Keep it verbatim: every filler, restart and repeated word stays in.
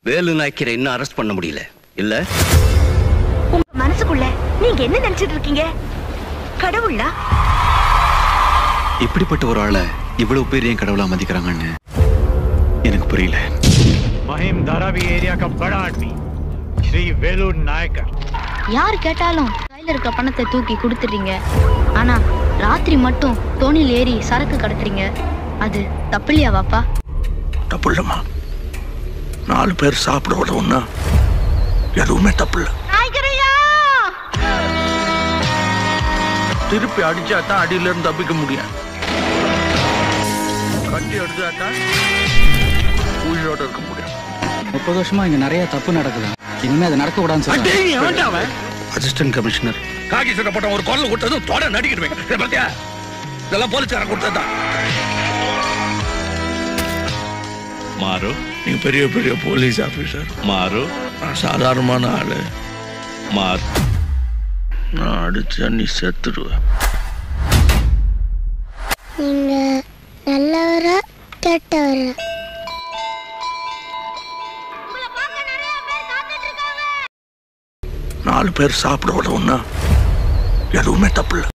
வேலு நாய்க்கரை இன்னும் அரெஸ்ட் பண்ண முடியல இல்ல? உங்க மனசுக்குள்ள நீங்க என்ன நினைச்சிட்டு இருக்கீங்க? கடவுளா? இப்படிப்பட்ட ஒரு ஆளை இவ்வளவு பேர் ஏன் கடவுளா மதிக்கிறாங்கன்னு எனக்கு புரியல. महिम धारावी एरिया का बड़ा आदमी श्री वेलू नायकर. யார் கேட்டாலும் கையில இருக்க பணத்தை தூக்கி கொடுத்துறீங்க. ஆனா ராத்திரி மட்டும் தோணில் ஏறி சரக்கு கடத்துறீங்க. அது தப்பில்லையா வாப்பா? தப்பு இல்லம்மா. நாலு பேர் சாப்பிட விடவும்னா எதுவுமே தப்பு இல்லை. திருப்பி அடிச்சா தான் அடியில இருந்து தப்பிக்க முடியும். கட்டி அடிச்சா தான் உயிரோட இருக்க முடியும். முப்பது வருஷமா இங்க நிறைய தப்பு நடக்குது. இனிமே அது நடக்க கூடாதுன்னு அசிஸ்டன்ட் கமிஷனர் காக்கி சட்டப்பட்ட ஒரு கொல்ல கொடுத்ததும் தொட நடிக்கிடுவேன். பாத்தியா, இதெல்லாம் போலீஸ்காரன் கொடுத்ததுதான். மாறு, நீங்க பெரிய பெரிய போலீஸ் ஆபீசர். மாறு, சாதாரணமான ஆளு. மாறு, நான் அடிச்சா நீ செத்துடுவ. நீங்க நல்லவரா கெட்டவரா? நாலு பேர் சாப்பிட விடவும்னா எதுவுமே தப்பு இல்லை.